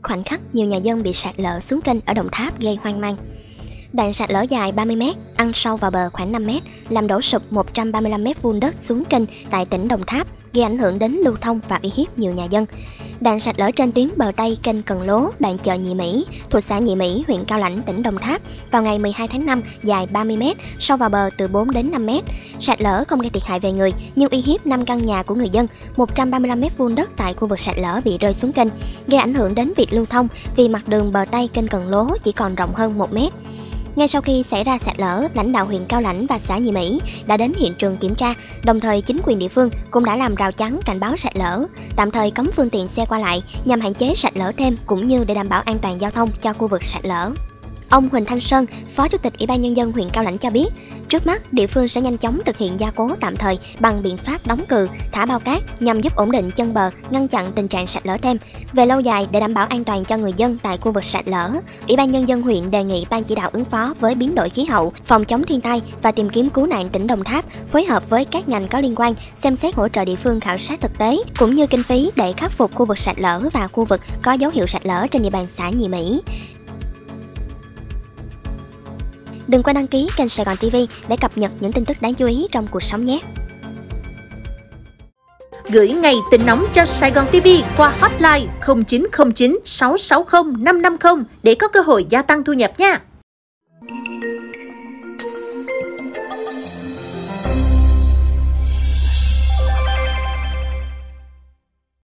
khoảnh khắc nhiều nhà dân bị sạt lở xuống kênh ở Đồng Tháp gây hoang mang. Đoạn sạt lở dài 30m, ăn sâu vào bờ khoảng 5m, làm đổ sụp 135m² đất xuống kênh tại tỉnh Đồng Tháp, gây ảnh hưởng đến lưu thông và uy hiếp nhiều nhà dân. Đoạn sạt lở trên tuyến bờ Tây kênh Cần Lố, đoạn chợ Nhị Mỹ, thuộc xã Nhị Mỹ, huyện Cao Lãnh, tỉnh Đồng Tháp vào ngày 12 tháng 5 dài 30m, sâu vào bờ từ 4 đến 5m. Sạt lở không gây thiệt hại về người, nhưng uy hiếp 5 căn nhà của người dân, 135m² đất tại khu vực sạt lở bị rơi xuống kênh, gây ảnh hưởng đến việc lưu thông vì mặt đường bờ Tây kênh Cần Lố chỉ còn rộng hơn 1m. Ngay sau khi xảy ra sạt lở, lãnh đạo huyện Cao Lãnh và xã Nhị Mỹ đã đến hiện trường kiểm tra, đồng thời chính quyền địa phương cũng đã làm rào chắn cảnh báo sạt lở, tạm thời cấm phương tiện xe qua lại nhằm hạn chế sạt lở thêm cũng như để đảm bảo an toàn giao thông cho khu vực sạt lở. Ông Huỳnh Thanh Sơn, Phó Chủ tịch Ủy ban Nhân dân huyện Cao Lãnh cho biết, trước mắt địa phương sẽ nhanh chóng thực hiện gia cố tạm thời bằng biện pháp đóng cừ, thả bao cát nhằm giúp ổn định chân bờ, ngăn chặn tình trạng sạt lở thêm. Về lâu dài, để đảm bảo an toàn cho người dân tại khu vực sạt lở, Ủy ban Nhân dân huyện đề nghị Ban chỉ đạo ứng phó với biến đổi khí hậu, phòng chống thiên tai và tìm kiếm cứu nạn tỉnh Đồng Tháp phối hợp với các ngành có liên quan xem xét hỗ trợ địa phương khảo sát thực tế cũng như kinh phí để khắc phục khu vực sạt lở và khu vực có dấu hiệu sạt lở trên địa bàn xã Nhị Mỹ. Đừng quên đăng ký kênh Sài Gòn TV để cập nhật những tin tức đáng chú ý trong cuộc sống nhé! Gửi ngay tin nóng cho Sài Gòn TV qua hotline 0909 660 550 để có cơ hội gia tăng thu nhập nha!